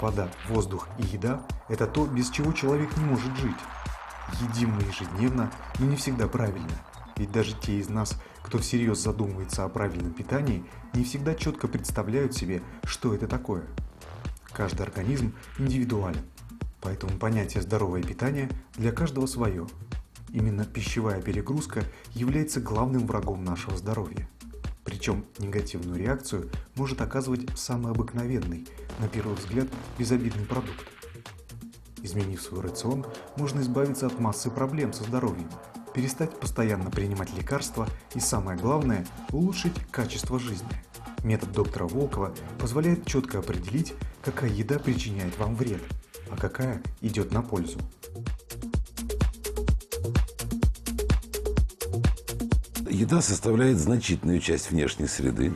Вода, воздух и еда – это то, без чего человек не может жить. Едим мы ежедневно, но не всегда правильно. Ведь даже те из нас, кто всерьез задумывается о правильном питании, не всегда четко представляют себе, что это такое. Каждый организм индивидуален, поэтому понятие «здоровое питание» для каждого свое. Именно пищевая перегрузка является главным врагом нашего здоровья. Причем негативную реакцию может оказывать самый обыкновенный, на первый взгляд, безобидный продукт. Изменив свой рацион, можно избавиться от массы проблем со здоровьем, перестать постоянно принимать лекарства и, самое главное, улучшить качество жизни. Метод доктора Волкова позволяет четко определить, какая еда причиняет вам вред, а какая идет на пользу. Еда составляет значительную часть внешней среды.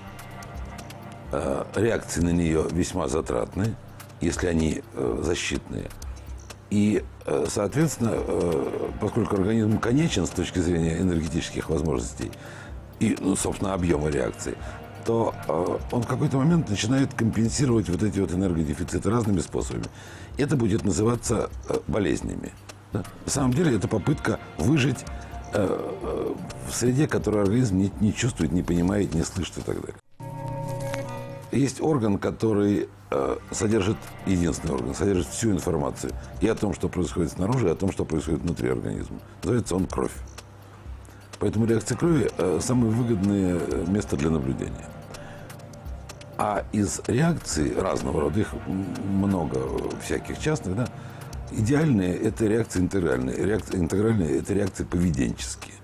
Реакции на нее весьма затратны, если они защитные. И, соответственно, поскольку организм конечен с точки зрения энергетических возможностей и, собственно, объема реакции, то он в какой-то момент начинает компенсировать вот эти вот энергодефициты разными способами. Это будет называться болезнями. Да? На самом деле это попытка выжить в среде, которую организм не чувствует, не понимает, не слышит и так далее. Есть орган, который содержит, единственный орган, содержит всю информацию и о том, что происходит снаружи, и о том, что происходит внутри организма. Называется он кровь. Поэтому реакция крови – самое выгодное место для наблюдения. А из реакций разного рода, их много всяких частных, да, идеальные – это реакции интегральные. Реакции интегральные – это реакции поведенческие.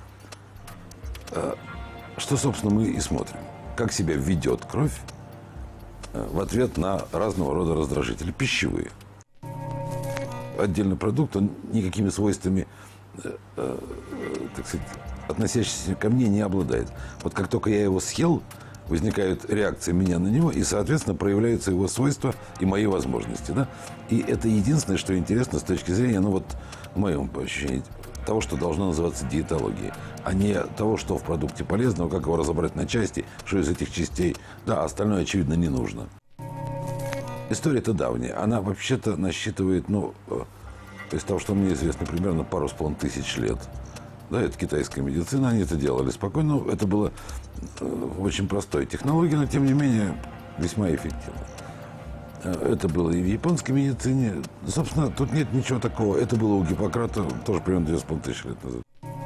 Что, собственно, мы и смотрим. Как себя ведет кровь в ответ на разного рода раздражители пищевые. Отдельный продукт, он никакими свойствами, так сказать, относящиеся ко мне, не обладает. Вот как только я его съел, возникают реакции меня на него, и, соответственно, проявляются его свойства и мои возможности. Да? И это единственное, что интересно с точки зрения, ну вот, в моем ощущении, того, что должно называться диетологией, а не того, что в продукте полезного, как его разобрать на части, что из этих частей, да, остальное, очевидно, не нужно. История-то давняя. Она вообще-то насчитывает, ну, из того, что мне известно, примерно 1500 лет. Да, это китайская медицина, они это делали спокойно. Это было очень простой технологией, но, тем не менее, весьма эффективно. Это было и в японской медицине. Собственно, тут нет ничего такого. Это было у Гиппократа тоже примерно 2500 лет назад.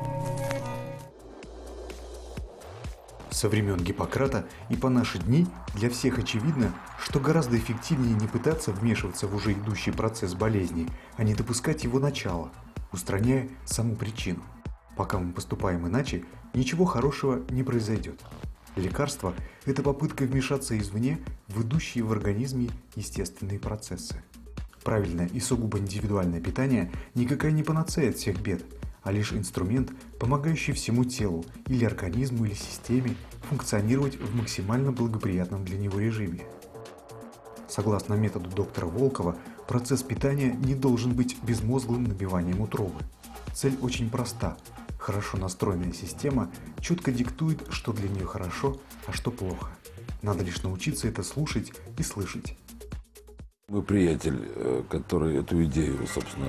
Со времен Гиппократа и по наши дни для всех очевидно, что гораздо эффективнее не пытаться вмешиваться в уже идущий процесс болезни, а не допускать его начала, устраняя саму причину. Пока мы поступаем иначе, ничего хорошего не произойдет. Лекарство – это попытка вмешаться извне в идущие в организме естественные процессы. Правильное и сугубо индивидуальное питание никакая не панацея от всех бед, а лишь инструмент, помогающий всему телу или организму или системе функционировать в максимально благоприятном для него режиме. Согласно методу доктора Волкова, процесс питания не должен быть безмозглым набиванием утробы. Цель очень проста. Хорошо настроенная система четко диктует, что для нее хорошо, а что плохо. Надо лишь научиться это слушать и слышать. Мой приятель, который эту идею, собственно,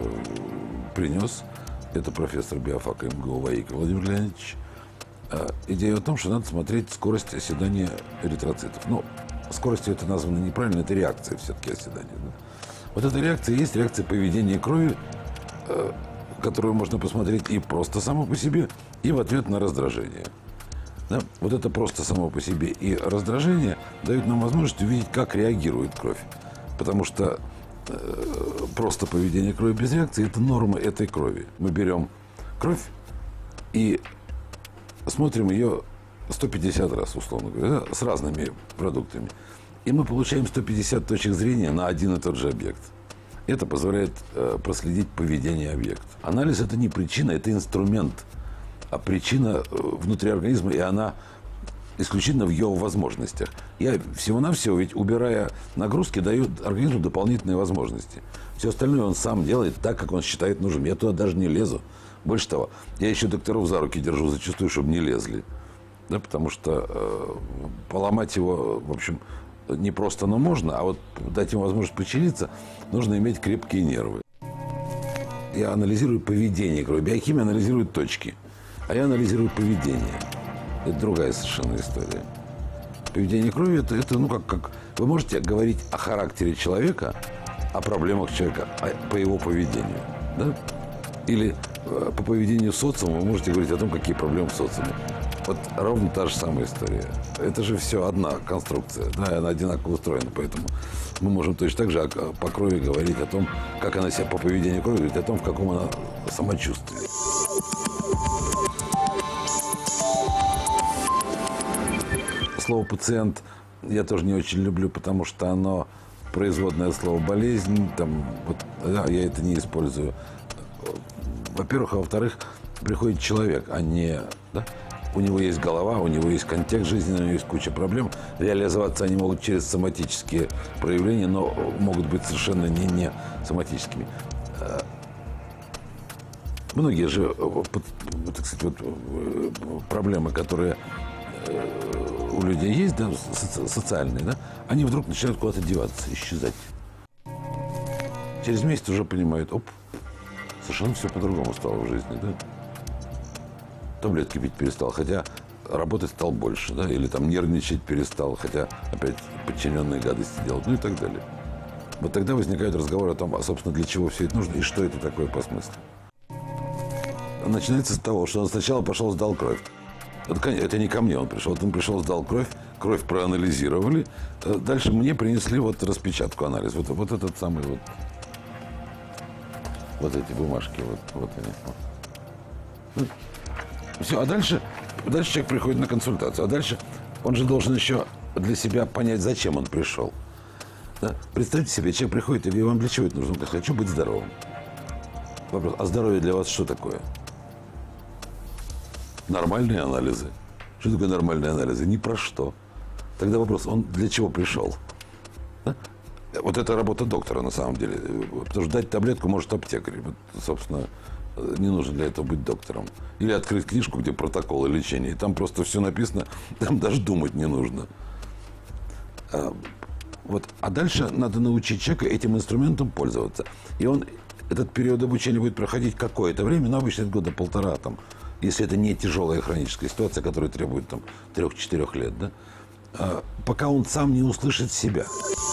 принес, это профессор биофака МГУ Ваика Владимир Леонидович. Идея о том, что надо смотреть скорость оседания эритроцитов. Ну, скоростью это названо неправильно, это реакция все-таки оседания. Да? Вот эта реакция есть реакция поведения крови, которую можно посмотреть и просто само по себе, и в ответ на раздражение. Да? Вот это просто само по себе и раздражение дают нам возможность увидеть, как реагирует кровь. Потому что просто поведение крови без реакции – это норма этой крови. Мы берем кровь и смотрим ее 150 раз, условно говоря, да, с разными продуктами. И мы получаем 150 точек зрения на один и тот же объект. Это позволяет проследить поведение объекта. Анализ – это не причина, это инструмент, а причина внутри организма, и она исключительно в его возможностях. Я всего-навсего, ведь убирая нагрузки, даю организму дополнительные возможности. Все остальное он сам делает так, как он считает нужным. Я туда даже не лезу. Больше того, я еще докторов за руки держу зачастую, чтобы не лезли. Да, потому что поломать его, в общем, не просто, но можно, а вот дать ему возможность подчиниться, нужно иметь крепкие нервы. Я анализирую поведение крови. Биохимия анализирует точки, а я анализирую поведение. Это другая совершенно история. Поведение крови это ну, как вы можете говорить о характере человека, о проблемах человека, по его поведению. Да? Или по поведению социума вы можете говорить о том, какие проблемы в социуме. Вот ровно та же самая история. Это же все одна конструкция, да, она одинаково устроена, поэтому мы можем точно так же по крови говорить о том, как она себя по поведению крови, говорить о том, в каком она самочувствии. Слово «пациент» я тоже не очень люблю, потому что оно производное слово «болезнь». Там, вот, да, я это не использую. Во-первых, а во-вторых, приходит человек, а не... Да? У него есть голова, у него есть контекст жизни, у него есть куча проблем. Реализоваться они могут через соматические проявления, но могут быть совершенно не соматическими. Многие же, так сказать, вот, проблемы, которые у людей есть, да, социальные, да, они вдруг начинают куда-то деваться, исчезать. Через месяц уже понимают, совершенно все по-другому стало в жизни, да. Таблетки пить перестал, хотя работать стал больше, да, или там нервничать перестал, хотя опять подчиненные гадости делают, ну и так далее. Вот тогда возникает разговор о том, собственно, для чего все это нужно и что это такое по смыслу. Начинается с того, что он сначала пошел, сдал кровь. Это не ко мне он пришел. Вот он пришел, сдал кровь проанализировали. Дальше мне принесли вот распечатку анализ. Вот этот самый вот эти бумажки, вот они. Вот. Все, а дальше человек приходит на консультацию. А дальше он же должен еще для себя понять, зачем он пришел. Да? Представьте себе, человек приходит, и вам для чего это нужно? Я хочу быть здоровым. Вопрос, а здоровье для вас что такое? Нормальные анализы. Что такое нормальные анализы? Ни про что. Тогда вопрос, он для чего пришел? Да? Вот это работа доктора на самом деле. Потому что дать таблетку может аптекарь. Вот, собственно, не нужно для этого быть доктором. Или открыть книжку, где протоколы лечения. И там просто все написано, там даже думать не нужно. А дальше надо научить человека этим инструментом пользоваться. И он этот период обучения будет проходить какое-то время, но обычно это года полтора, там, если это не тяжелая хроническая ситуация, которая требует там 3-4 лет, да, пока он сам не услышит себя.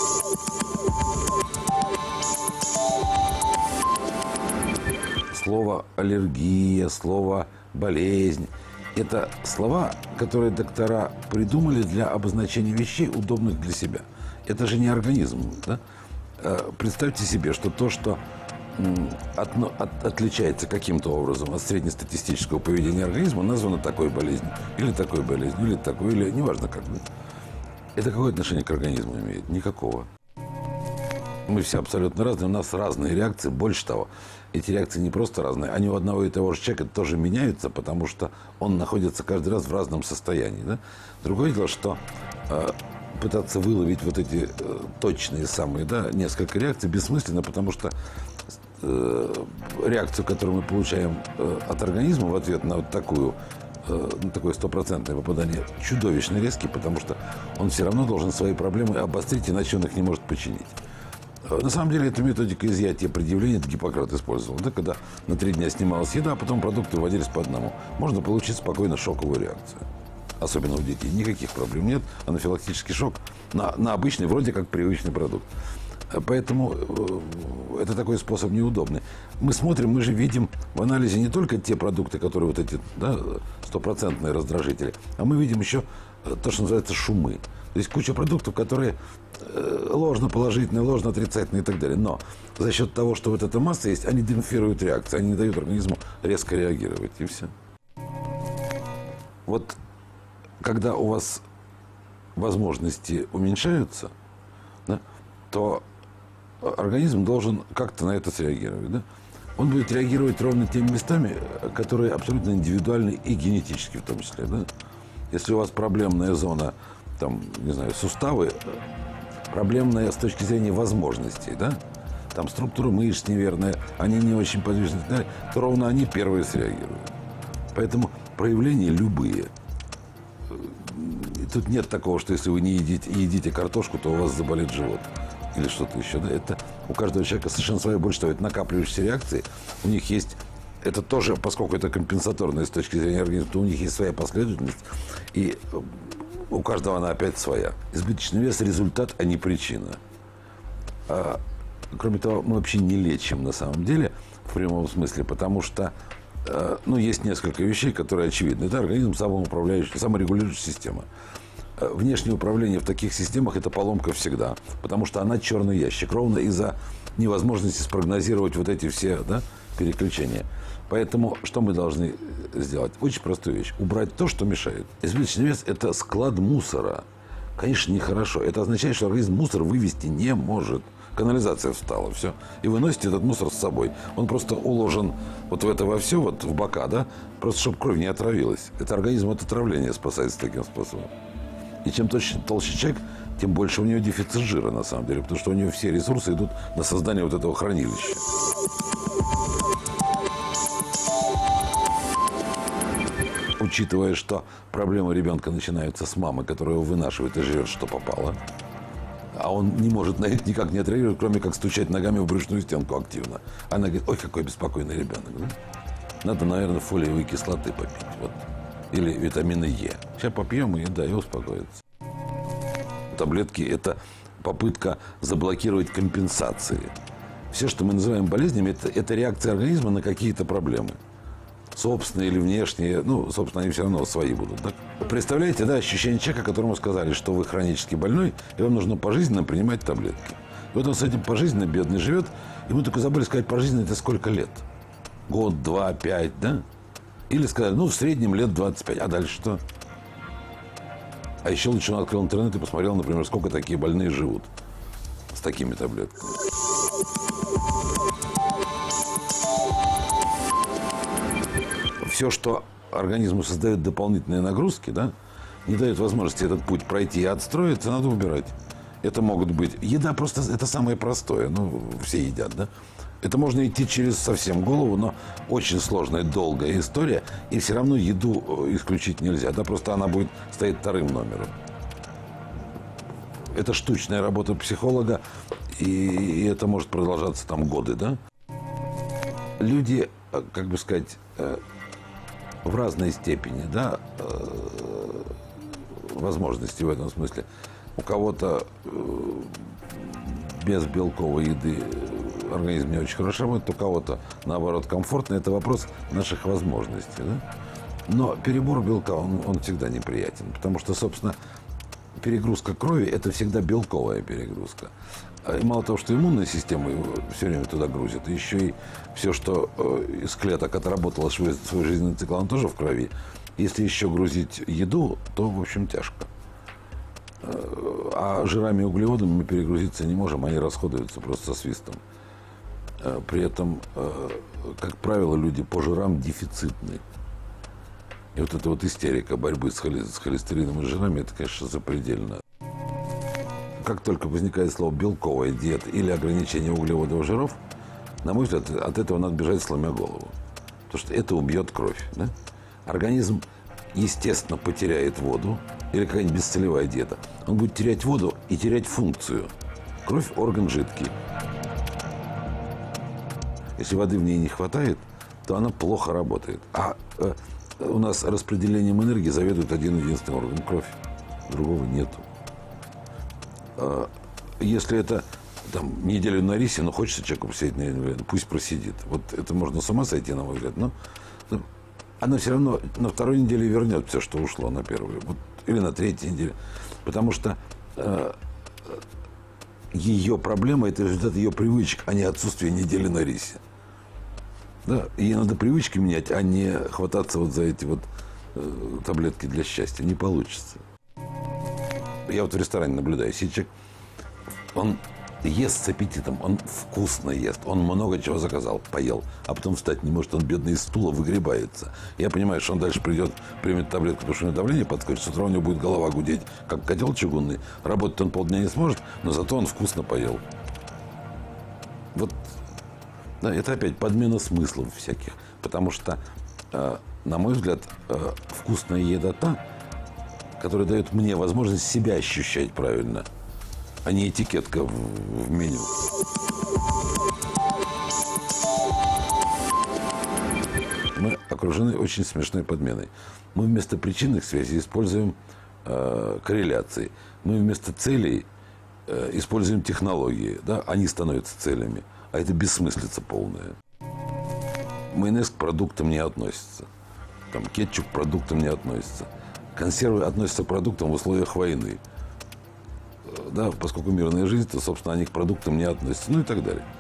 Слово аллергия, слово болезнь – это слова, которые доктора придумали для обозначения вещей, удобных для себя. Это же не организм. Да? Представьте себе, что то, что отличается каким-то образом от среднестатистического поведения организма, названо такой болезнью, или такой, или неважно как. Да? Это какое отношение к организму имеет? Никакого. Мы все абсолютно разные, у нас разные реакции. Больше того, эти реакции не просто разные, они у одного и того же человека тоже меняются, потому что он находится каждый раз в разном состоянии. Да? Другое дело, что пытаться выловить вот эти точные самые, да, несколько реакций бессмысленно, потому что реакцию, которую мы получаем от организма в ответ на вот такое стопроцентное попадание, чудовищно резкий, потому что он все равно должен свои проблемы обострить, иначе он их не может починить. На самом деле, эту методику изъятия предъявления это Гиппократ использовал. Да, когда на 3 дня снималась еда, а потом продукты вводились по одному. Можно получить спокойно шоковую реакцию. Особенно у детей. Никаких проблем нет. Анафилактический шок на обычный, вроде как привычный продукт. Поэтому это такой способ неудобный. Мы смотрим, мы же видим в анализе не только те продукты, которые вот эти, да, стопроцентные раздражители, а мы видим еще то, что называется шумы. То есть куча продуктов, которые ложно положительные, ложно отрицательные и так далее. Но за счет того, что вот эта масса есть, они демпфируют реакцию, они не дают организму резко реагировать. И все. Вот когда у вас возможности уменьшаются, да, то организм должен как-то на это среагировать. Да? Он будет реагировать ровно теми местами, которые абсолютно индивидуальны и генетически в том числе. Да? Если у вас проблемная зона, там, не знаю, суставы, проблемная с точки зрения возможностей, да? Там структура мышц неверная, они не очень подвижны, да? То ровно они первые среагируют. Поэтому проявления любые, тут нет такого, что если вы не едите картошку, то у вас заболит живот. Или что-то еще. Да? Это у каждого человека совершенно свое. Больше того, это накапливающиеся реакции. У них есть... Это тоже, поскольку это компенсаторное с точки зрения организма, то у них есть своя последовательность. И у каждого она опять своя. Избыточный вес – результат, а не причина. Кроме того, мы вообще не лечим на самом деле, в прямом смысле, потому что есть несколько вещей, которые очевидны. Это организм саморегулирующая система. Внешнее управление в таких системах – это поломка всегда, потому что она черный ящик, ровно из-за невозможности спрогнозировать вот эти все переключения. Поэтому что мы должны сделать? Очень простую вещь. Убрать то, что мешает. Избыточный вес – это склад мусора. Конечно, нехорошо. Это означает, что организм мусор вывести не может. Канализация встала, все. И выносите этот мусор с собой. Он просто уложен вот в это во все, вот в бока, да? Просто чтобы кровь не отравилась. Это организм от отравления спасается таким способом. И чем толще человек, тем больше у него дефицит жира, на самом деле. Потому что у него все ресурсы идут на создание вот этого хранилища. Учитывая, что проблемы ребенка начинаются с мамы, которая его вынашивает и жрет, что попало, а он не может на это никак не отреагировать, кроме как стучать ногами в брюшную стенку активно. Она говорит: ой, какой беспокойный ребенок. Да? Надо, наверное, фолиевой кислоты попить. Вот. Или витамина Е. Сейчас попьем и успокоится. Таблетки – это попытка заблокировать компенсации. Все, что мы называем болезнями, это реакция организма на какие-то проблемы. Собственные или внешние, собственно, они все равно свои будут. Так? Представляете, да, ощущение человека, которому сказали, что вы хронически больной, и вам нужно пожизненно принимать таблетки. И вот он с этим пожизненно бедный живет, и мы только забыли сказать, пожизненно это сколько лет? Год, 2, 5, да? Или сказали, в среднем лет 25. А дальше что? А еще лучше он открыл интернет и посмотрел, например, сколько такие больные живут с такими таблетками. Все, что организму создает дополнительные нагрузки, да, не дает возможности этот путь пройти и отстроиться, надо убирать. Это могут быть... Еда просто это самое простое. Все едят, да? Это можно идти через совсем голову, но очень сложная, долгая история. И все равно еду исключить нельзя. Да, просто она будет стоять вторым номером. Это штучная работа психолога, и это может продолжаться там годы, да? Люди, как бы сказать, в разной степени, да, возможности в этом смысле. У кого-то без белковой еды организм не очень хорошо работает, у кого-то, наоборот, комфортно. Это вопрос наших возможностей. Да? Но перебор белка, он всегда неприятен, потому что, собственно, перегрузка крови – это всегда белковая перегрузка. И мало того, что иммунная система его все время туда грузит, еще и все, что из клеток отработало свой жизненный цикл, он тоже в крови. Если еще грузить еду, то, в общем, тяжко. А жирами и углеводами мы перегрузиться не можем, они расходуются просто со свистом. При этом, как правило, люди по жирам дефицитны. И вот эта вот истерика борьбы с холестерином и жирами, это, конечно, запредельно. Как только возникает слово «белковая диета» или ограничение углеводов и жиров, на мой взгляд, от этого надо бежать, сломя голову. Потому что это убьет кровь. Да? Организм, естественно, потеряет воду, или какая-нибудь бесцелевая диета. Он будет терять воду и терять функцию. Кровь – орган жидкий. Если воды в ней не хватает, то она плохо работает. А у нас распределением энергии заведует один-единственный орган – кровь. Другого нету. Если это неделю на рисе, но хочется человеку посидеть на неделю, пусть просидит. Вот это можно с ума сойти, на мой взгляд. Но она все равно на второй неделе вернет все, что ушло на первую. Или на третьей неделе. Потому что ее проблема – это результат ее привычек, а не отсутствие недели на рисе. Да? Ей надо привычки менять, а не хвататься за эти таблетки для счастья. Не получится. Я в ресторане наблюдаю. Если человек, он ест с аппетитом, он вкусно ест, он много чего заказал, поел, а потом встать не может, он бедный из стула выгребается. Я понимаю, что он дальше придет, примет таблетку, потому что у него давление подскочит, с утра у него будет голова гудеть, как котел чугунный. Работать он полдня не сможет, но зато он вкусно поел. Да, это опять подмена смыслов всяких. Потому что, на мой взгляд, вкусная еда та, который дает мне возможность себя ощущать правильно, а не этикетка в меню. Мы окружены очень смешной подменой. Мы вместо причинных связей используем корреляции. Мы вместо целей используем технологии. Да? Они становятся целями. А это бессмыслица полная. Майонез к продуктам не относится. Там, кетчуп к продуктам не относится. Консервы относятся к продуктам в условиях войны. Да, поскольку мирная жизнь, то, собственно, они к продуктам не относятся. Ну и так далее.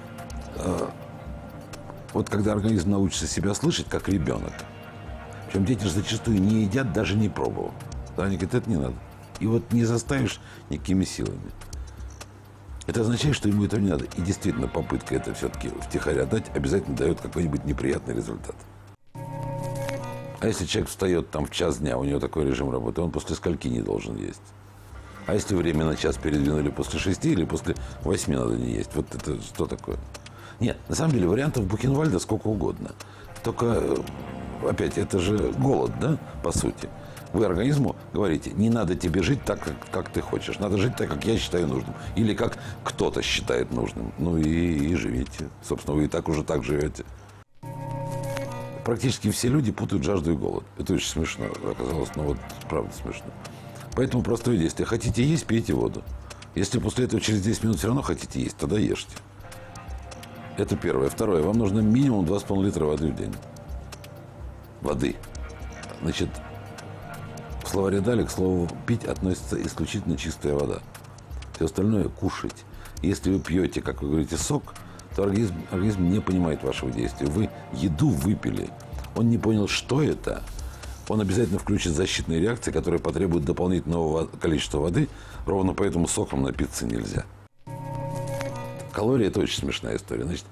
Вот когда организм научится себя слышать, как ребенок, причем дети же зачастую не едят, даже не пробовав. Да, они говорят, это не надо. И вот не заставишь никакими силами. Это означает, что ему это не надо. И действительно, попытка это все-таки втихаря дать обязательно дает какой-нибудь неприятный результат. А если человек встает там в час дня, у него такой режим работы, он после скольки не должен есть? А если время на час передвинули после 6 или после 8 надо не есть? Вот это что такое? Нет, на самом деле вариантов Бухенвальда сколько угодно. Только, опять, это же голод, да, по сути. Вы организму говорите, не надо тебе жить так, как ты хочешь. Надо жить так, как я считаю нужным. Или как кто-то считает нужным. Ну и живите. Собственно, вы и так уже так живете. Практически все люди путают жажду и голод. Это очень смешно оказалось, но вот правда смешно. Поэтому простое действие. Хотите есть, пейте воду. Если после этого через 10 минут все равно хотите есть, тогда ешьте. Это первое. Второе. Вам нужно минимум 2,5 литра воды в день. Воды. Значит, в словаре Дали к слову «пить» относится исключительно чистая вода. Все остальное – кушать. Если вы пьете, как вы говорите, сок, то организм не понимает вашего действия. Вы еду выпили. Он не понял, что это. Он обязательно включит защитные реакции, которые потребуют дополнительного количества воды. Ровно поэтому соком напиться нельзя. Калории – это очень смешная история. Значит,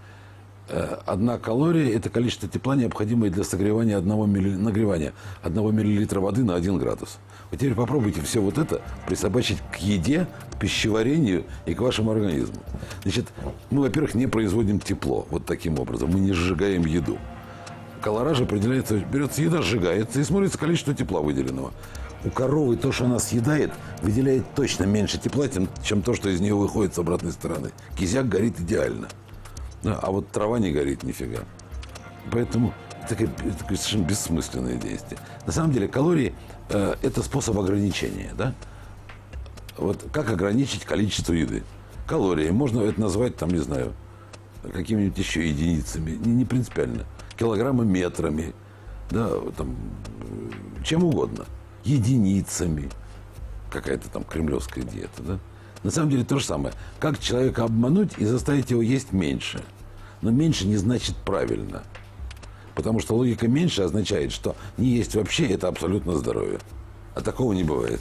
1 калория – это количество тепла, необходимое для согревания нагревания 1 миллилитра воды на 1 градус. Вот теперь попробуйте все вот это присобачить к еде, к пищеварению и к вашему организму. Значит, мы, во-первых, не производим тепло вот таким образом. Мы не сжигаем еду. Колораж определяется, берется еда, сжигается и смотрится количество тепла выделенного. У коровы то, что она съедает, выделяет точно меньше тепла, чем то, что из нее выходит с обратной стороны. Кизяк горит идеально. А вот трава не горит нифига. Поэтому это такое совершенно бессмысленное действие. На самом деле калории это способ ограничения. Да? Вот как ограничить количество еды? Калории. Можно это назвать, там, не знаю, какими-нибудь еще единицами. Не принципиально. Килограммы метрами. Да, там, чем угодно. Единицами. Какая-то там кремлевская диета. Да? На самом деле то же самое. Как человека обмануть и заставить его есть меньше. Но меньше не значит правильно. Потому что логика меньше означает, что не есть вообще – это абсолютно здоровье. А такого не бывает.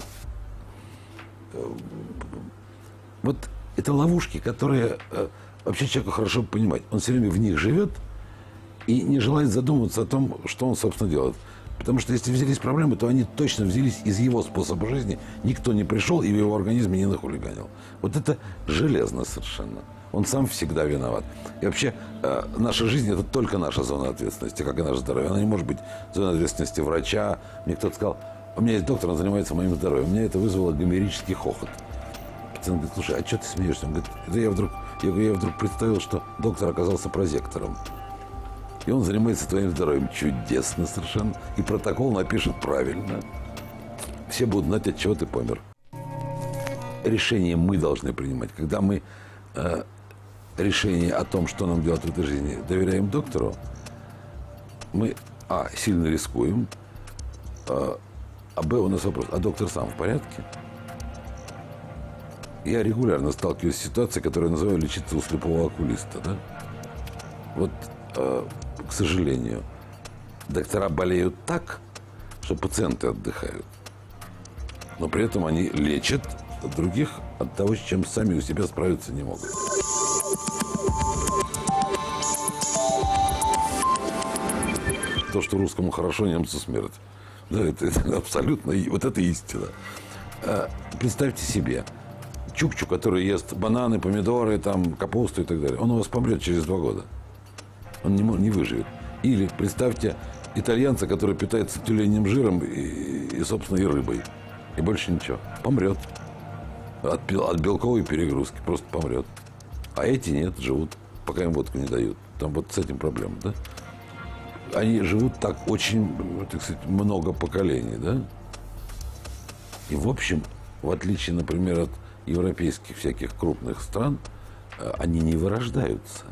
Вот это ловушки, которые вообще человеку хорошо понимать. Он все время в них живет и не желает задумываться о том, что он, собственно, делает. Потому что если взялись проблемы, то они точно взялись из его способа жизни. Никто не пришел и в его организме не нахулиганил. Вот это железно совершенно. Он сам всегда виноват. И вообще наша жизнь – это только наша зона ответственности, как и наше здоровье. Она не может быть зоной ответственности врача. Мне кто-то сказал, у меня есть доктор, он занимается моим здоровьем. Меня это вызвало гомерический хохот. Пациент говорит, слушай, а что ты смеешься? Он говорит, это я вдруг представил, что доктор оказался прозектором. И он занимается твоим здоровьем. Чудесно совершенно. И протокол напишет правильно. Все будут знать, от чего ты помер. Решение мы должны принимать. Когда мы решение о том, что нам делать в этой жизни, доверяем доктору, мы, сильно рискуем, у нас вопрос, а доктор сам в порядке? Я регулярно сталкиваюсь с ситуацией, которую я называю лечиться у слепого окулиста. Да? Вот, к сожалению, доктора болеют так, что пациенты отдыхают. Но при этом они лечат других от того, с чем сами у себя справиться не могут. То, что русскому хорошо, немцу смерть. Да, это абсолютно, вот это истина. Представьте себе, чукчу, который ест бананы, помидоры, там, капусту и так далее, он у вас помрет через 2 года. Он не выживет. Или представьте итальянца, который питается тюленьим жиром и и, собственно, и рыбой. И больше ничего. Помрет. От белковой перегрузки просто помрет. А эти нет, живут, пока им водку не дают. Там вот с этим проблема, да? Они живут так очень, так сказать, много поколений, да? И, в общем, в отличие, например, от европейских всяких крупных стран, они не вырождаются.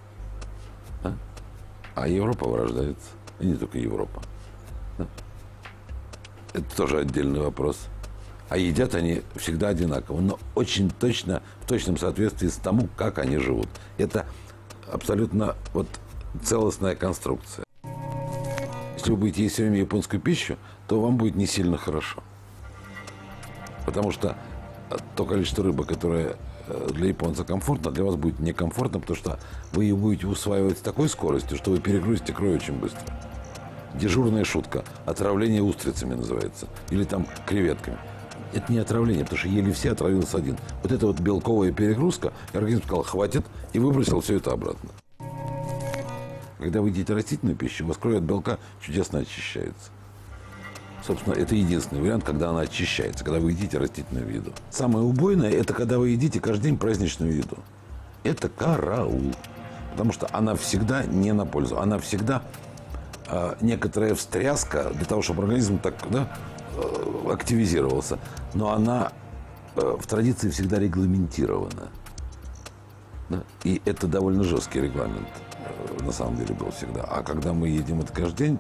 А Европа вырождается. И не только Европа. Да? Это тоже отдельный вопрос. А едят они всегда одинаково, но очень точно, в точном соответствии с тому, как они живут. Это абсолютно вот целостная конструкция. Если вы будете есть все время японскую пищу, то вам будет не сильно хорошо. Потому что то количество рыбы, которое для японца комфортно, для вас будет некомфортно, потому что вы ее будете усваивать с такой скоростью, что вы перегрузите кровь очень быстро. Дежурная шутка. Отравление устрицами называется. Или там креветками. Это не отравление, потому что ели все, отравился один. Вот это вот белковая перегрузка, и организм сказал, хватит, и выбросил все это обратно. Когда вы едите растительную пищу, у вас кровь от белка чудесно очищается. Собственно, это единственный вариант, когда она очищается, когда вы едите растительную еду. Самое убойное – это когда вы едите каждый день праздничную еду. Это караул. Потому что она всегда не на пользу. Она всегда некоторая встряска для того, чтобы организм так, да, активизировался. Но она в традиции всегда регламентирована. Да? И это довольно жесткий регламент на самом деле был всегда. А когда мы едим это каждый день,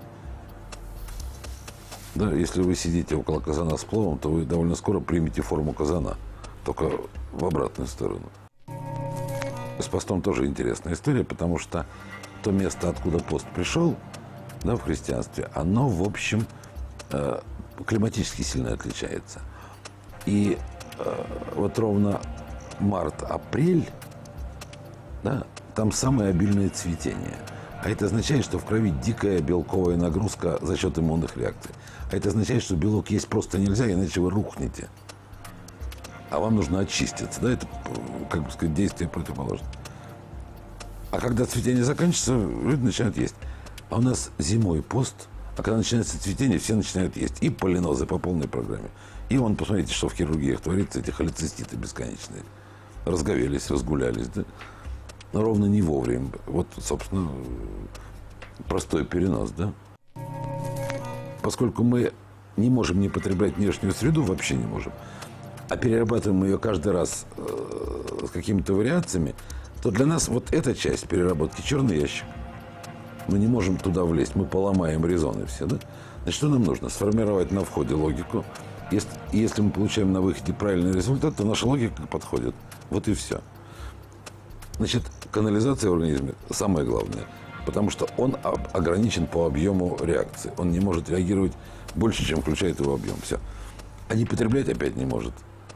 да, если вы сидите около казана с пловом, то вы довольно скоро примете форму казана, только в обратную сторону. С постом тоже интересная история, потому что то место, откуда пост пришел, да, в христианстве, оно, в общем, климатически сильно отличается. И вот ровно март-апрель, да, там самое обильное цветение. А это означает, что в крови дикая белковая нагрузка за счет иммунных реакций. А это означает, что белок есть просто нельзя, иначе вы рухнете. А вам нужно очиститься. Да? Это, как бы сказать, действие противоположное. А когда цветение заканчивается, люди начинают есть. А у нас зимой пост, а когда начинается цветение, все начинают есть. И полинозы по полной программе. И вон, посмотрите, что в хирургиях творится, эти холециститы бесконечные. Разговелись, разгулялись, да? Но ровно не вовремя. Вот, собственно, простой перенос, да? Поскольку мы не можем не потреблять внешнюю среду, вообще не можем, а перерабатываем ее каждый раз с какими-то вариациями, то для нас вот эта часть переработки черный ящик. Мы не можем туда влезть, мы поломаем резоны все, да? Значит, что нам нужно? Сформировать на входе логику. Если мы получаем на выходе правильный результат, то наша логика подходит. Вот и все. Значит, канализация в организме самое главное, потому что он ограничен по объему реакции. Он не может реагировать больше, чем включает его объем. Все. А не потреблять опять не может.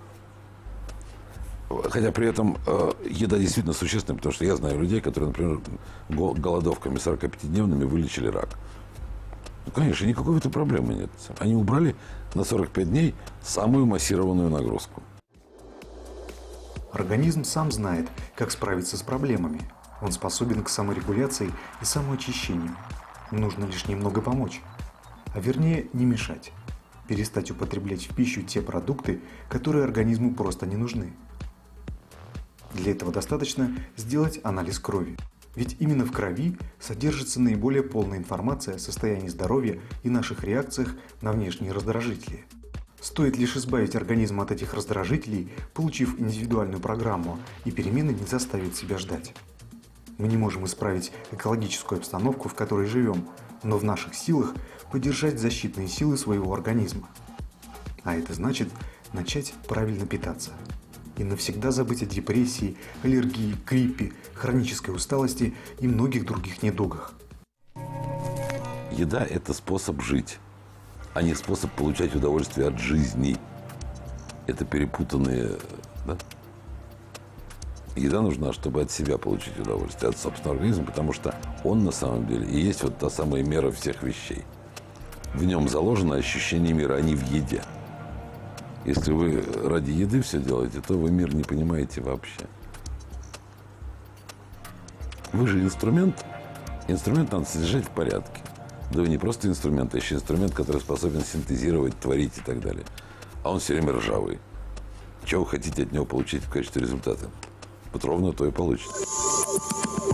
Хотя при этом еда действительно существенная, потому что я знаю людей, которые, например, голодовками 45-дневными вылечили рак. Ну, конечно, никакой в этом проблемы нет. Они убрали на 45 дней самую массированную нагрузку. Организм сам знает, как справиться с проблемами. Он способен к саморегуляции и самоочищению. Нужно лишь немного помочь. А вернее, не мешать. Перестать употреблять в пищу те продукты, которые организму просто не нужны. Для этого достаточно сделать анализ крови. Ведь именно в крови содержится наиболее полная информация о состоянии здоровья и наших реакциях на внешние раздражители. Стоит лишь избавить организм от этих раздражителей, получив индивидуальную программу, и перемены не заставят себя ждать. Мы не можем исправить экологическую обстановку, в которой живем, но в наших силах поддержать защитные силы своего организма. А это значит начать правильно питаться. И навсегда забыть о депрессии, аллергии, гриппе, хронической усталости и многих других недугах. Еда – это способ жить, а не способ получать удовольствие от жизни. Это перепутанные, да? Еда нужна, чтобы от себя получить удовольствие, от собственного организма, потому что он на самом деле и есть вот та самая мера всех вещей. В нем заложено ощущение мира, а не в еде. Если вы ради еды все делаете, то вы мир не понимаете вообще. Вы же инструмент. Инструмент надо содержать в порядке. Да вы не просто инструмент, а еще инструмент, который способен синтезировать, творить и так далее. А он все время ржавый. Чего вы хотите от него получить в качестве результата? Вот ровно то и получится.